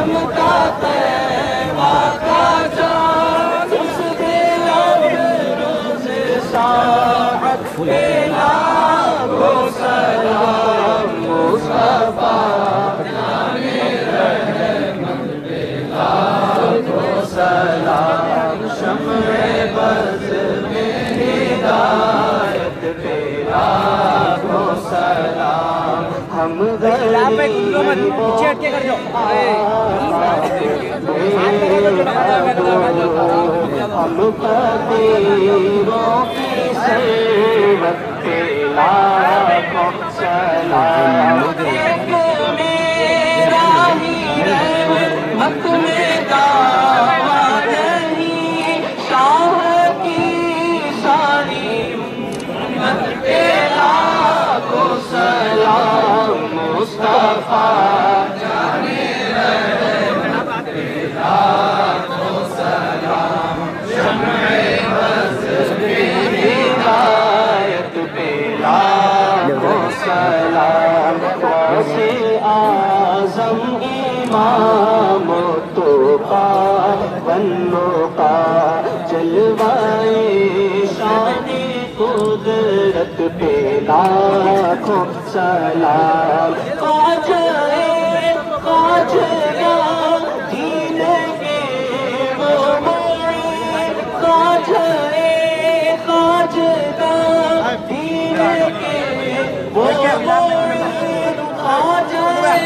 चमका तैबा का चाँद उस दिल रोज़े साअत पे लाखो सलाम मुस्तफा जाने रहमत पे लाखो सलाम शम्ए बज़ में हिदायत पे लाखो सलाम हम हम फकीरों की सेवत पे लाखों सलाम एक मेरा ही रहमत में दावा नहीं शाह की सारी उम्मत पे लाखों सलाम मुस्तफा जाने रहमत पे लाखों सलाम शम्ए बज़ में हिदायत पे लाखों सलाम गौसे आज़म इमाम तोक़ा वन्नुक़ा जलवाए शान कुदरत पे लाखों सलाम ख़्वाजा दीन के वो मोइन ख़्वाजा दीन के वो मोइन ख़्वाजा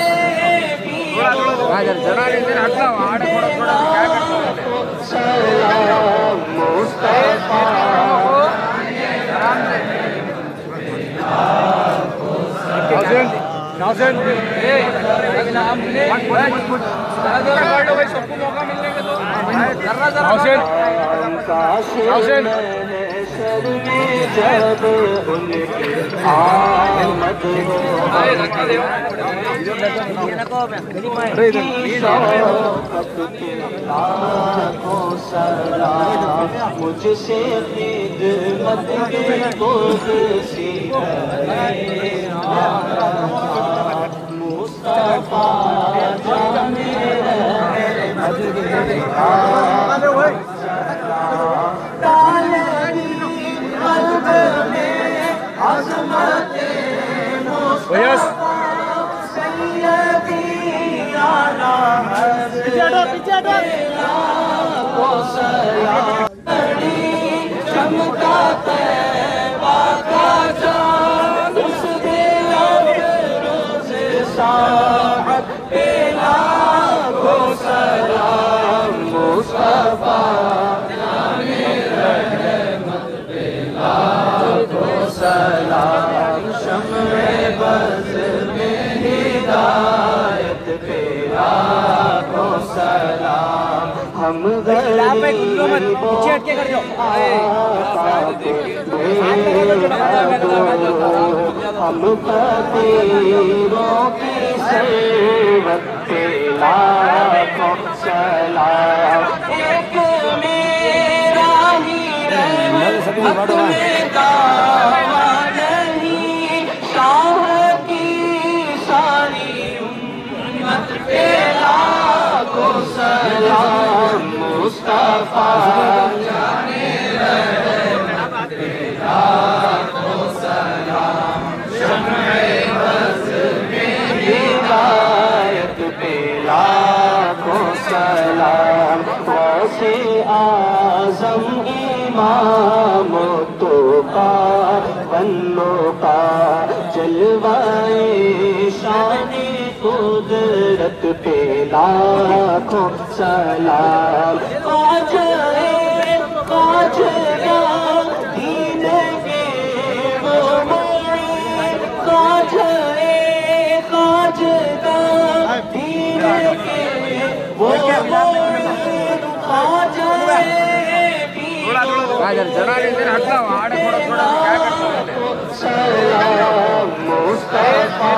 सलाम मुस्तफा जब उनकी आमद लाखों सलाम मुझसे खिदमत के कुदसी मुस्तफा जाने रहमत قلب میں عظمت مصطفیٰ سیدی اعلیٰ حضرت لاکھوں سلام چمکا طیبہ کا چاند اس دل روزے ساعت پہ لاکھوں سلام مصطفیٰ سلام شمع بز میں ہدایت پہ لاکھوں سلام ہم غریبوں کے ہم فقیروں کی سیوت پہ لاکھوں سلام ایک میرا ہی رحمت میں دعویٰ نہیں شاہ کی ساری امت پہ لاکھوں سلام مصطفیٰ جانے رحمت پہ لاکھوں سلام شمع بز میں ہدایت پہ لاکھوں سلام غوث اعظم امام توقا والنقا جلوائے شان قدرت پہ لاکھوں سلام خواجہ دین کے وہ موین خواجہ دین کے وہ موین خواجہ سلام مصطفیٰ